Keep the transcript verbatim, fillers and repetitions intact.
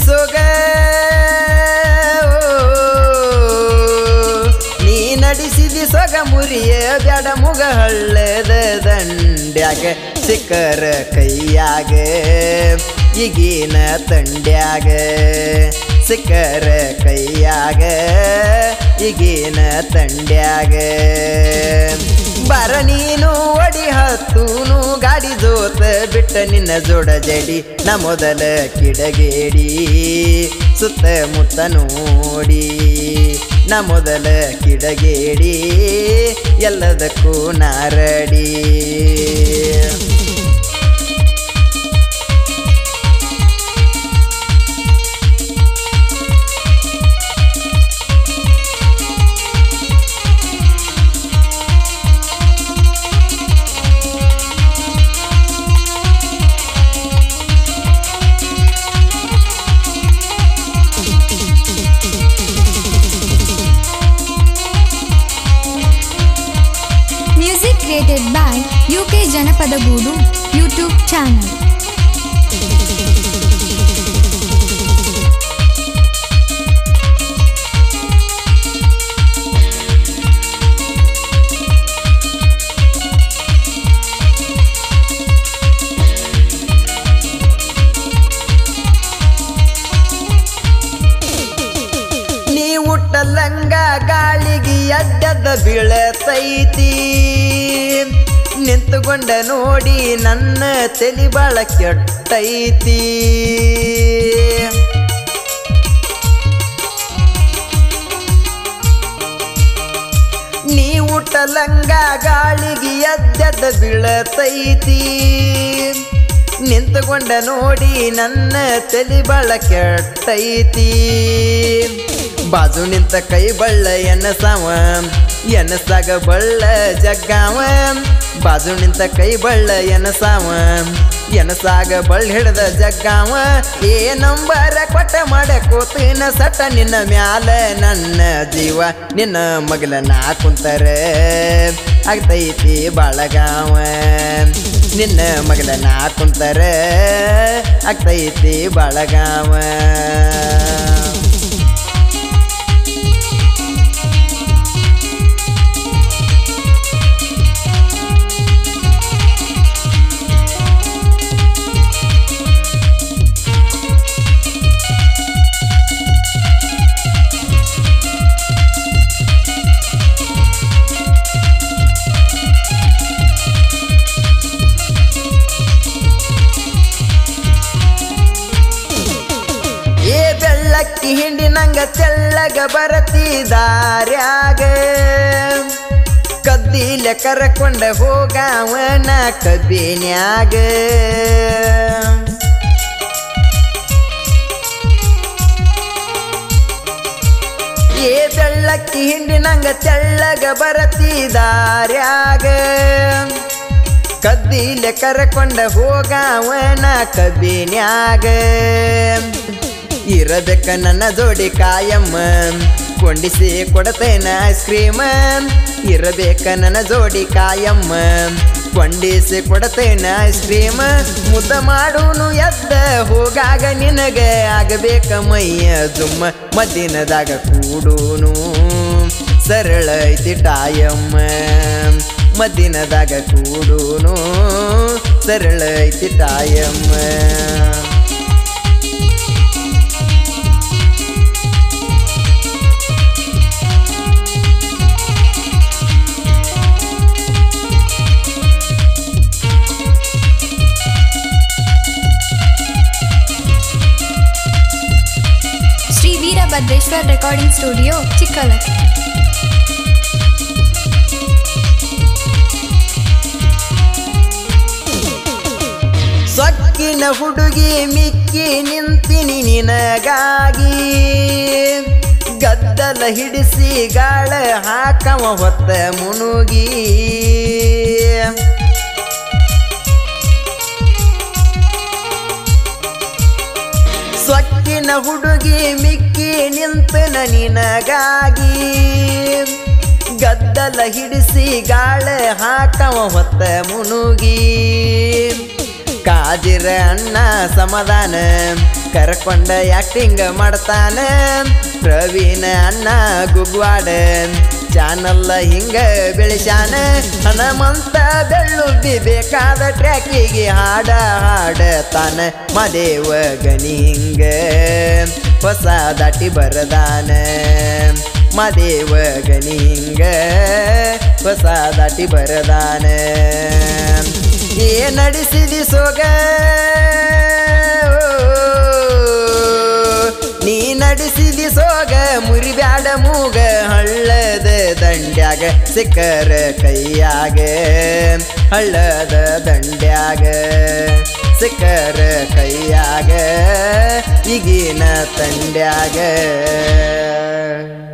ಸೊಗ ನೀ ನಡೆಸಿದಿ ಸೊಗ ಮುರಿಯ ಬ್ಯಾಡ ಮುಗ ಹಳ್ಳದ ದಂಡ್ಯಾಗ ಸಿಕ್ಕರ ಕೈಯಾಗ ಈಗಿನ ತಂಡ್ಯಾಗ ಸಿಕ್ಕರ ಕೈಯಾಗ ಈಗಿನ ತಂಡ್ಯಾಗ ಬರ ನೀನು ಒಡಿ ಹತ್ತೂನು ಗಾಡಿ ಜೋತ ಬಿಟ್ಟ ನಿನ್ನ ಜೋಡ ಜಡಿ ನ ಮೊದಲ ಕಿಡಗೇಡಿ ಸುತ್ತಮುತ್ತ ನೋಡಿ ನ ಮೊದಲ ಕಿಡಗೇಡಿ ಎಲ್ಲದಕ್ಕೂ ನಾರಡಿ Created by U K Janapadagoodu YouTube channel. ನೀ ಉಟ್ಟಲಂಗ ಗಾಳಿಗೆ ಅಡ್ಡದ ಬೀಳತೈತಿ ನಿಂತುಕೊಂಡ ನೋಡಿ ನನ್ನ ತಲಿ ಬಾಳ ಕೆಟ್ಟೈತಿ ನೀ ಉಟ್ಟಲಂಗ ಗಾಳಿಗೆ ಎದ್ದದ ಬೀಳತೈತಿ ನಿಂತುಕೊಂಡ ನೋಡಿ ನನ್ನ ತಲಿ ಬಾಳ ಕೆಟ್ಟೈತಿ ಬಾಜು ನಿಂತ ಕೈ ಬಳ್ಳ ಎನಸಾವ ಎನಸಾಗ ಬಳ್ಳ ಜಗ್ಗಾವ ಬಾಜು ನಿಂತ ಕೈ ಬಳ್ಳ ಎನಸಾವ ಎನಸಾಗ ಬಳ್ಳ ಹಿಡ್ದ ಜಗ್ಗಾವ ಏ ನಂಬರ ಕೊಟ್ಟ ಮಾಡಕೋತಿನ ಸಟ ನಿನ್ನ ಮ್ಯಾಲ ನನ್ನ ಜೀವ ನಿನ್ನ ಮಗಲ ನಾ ಕುಂತರ ಆಗ್ತೈತಿ ಬಾಳಗಾವ ನಿನ್ನ ಮಗಲ ನಾ ಕುಂತರ ಆಗ್ತೈತಿ ಬಾಳಗಾವ ಬೆಳ್ಳಕ್ಕಿ ಹಿಂಡಿ ನಂಗ ತೆಳ್ಳಗ ಬರತಿದಾರ್ಯಾಗ ಕದ್ದಿಲೆ ಕರಕೊಂಡ ಹೋಗಾವನ ಕಬ್ಬಿನ್ಯಾಗ ಏ ಬೆಳ್ಳಕ್ಕಿ ಹಿಂಡಿ ನಂಗ ತೆಳ್ಳಗ ಬರತಿದಾರ್ಯಾಗ ಕದ್ದಿಲೆ ಕರಕೊಂಡ ಹೋಗಾವನ ಕಬ್ಬಿನ್ಯಾಗ ಇರಬೇಕ ನನ್ನ ಜೋಡಿ ಕಾಯಮ್ಮ ಕೊಂಡಿಸಿ ಕೊಡತೇನ ಐಸ್ ಕ್ರೀಮ್ ಇರಬೇಕ ನನ್ನ ಜೋಡಿ ಕಾಯಮ್ಮ ಕೊಂಡಿಸಿ ಕೊಡತೇನ ಐಸ್ ಕ್ರೀಮ್ ಮುದ್ದ ಮಾಡೂನು ಎದ್ದ ಹೋಗಾಗ ನಿನಗ ಆಗಬೇಕ ಮೈಯ ಜುಮ್ಮ ಮದ್ದಿನದಾಗ ಕೂಡೂನು ಸರಳ ಐತಿ ಟಾಯಮ್ಮ ಮದ್ದಿನದಾಗ ಕೂಡೂನು ಸರಳ ಐತಿ ಟಾಯಮ್ಮ Veerabhadreshwar Recording Studio, Chikkalakki. ಸೊಕ್ಕಿನ ಹುಡುಗಿ ಮಿಕ್ಕಿ ನಿಂತಿನಿ ನಿನಗಾಗಿ ಗದ್ದಲ ಹಿಡಿಸಿ ಗಾಳ ಹಾಕವ ಹೊತ್ತ ಮುನುಗಿ ಸೊಕ್ಕಿನ ಹುಡುಗಿ ಮಿಕ್ಕಿ ನಿಂತನ ನಿನಗಾಗಿ ಗದ್ದಲ ಹಿಡಿಸಿ ಗಾಳ ಹಾಕವ ಹೊತ್ತ ಮುನುಗಿ ಕಾ ಹಾಜಿರ ಅಣ್ಣ ಸಮಾಧಾನ ಕರ್ಕೊಂಡ ಆಕ್ಟಿಂಗ್ ಮಾಡ್ತಾನ ಪ್ರವೀಣ ಅಣ್ಣ ಗುಗ್ವಾಡ ಚಾನಲ್ ಹಿಂಗ ಬೆಳೆಸ್ಯಾನ ಹನುಮಂತ ಬೆಳ್ಳುದ್ದಿ ಬೇಕಾದ ಟ್ರ್ಯಾಕಿಗೆ ಹಾಡ ಹಾಡತಾನ ಮಾದೇವ ಗಣಿ ಹಿಂಗ ಹೊಸ ದಾಟಿ ಬರದಾನ ಮಾದೇವ ಗಣಿ ಹಿಂಗ ಹೊಸ ದಾಟಿ ಬರದಾನ ಏ ನಡೆಸಿದಿ ಸೋಗ ನೀ ನಡೆಸಿದಿ ಸೋಗ ಮುರಿಬ್ಯಾಡ ಮೂಗ ಹಳ್ಳದ ದಂಡ್ಯಾಗ ಸಿಕ್ಕರ ಕೈಯಾಗ ಹಳ್ಳದ ದಂಡ್ಯಾಗ ಸಿಕ್ಕರ ಕೈಯಾಗ ಈಗಿನ ತಂಡ್ಯಾಗ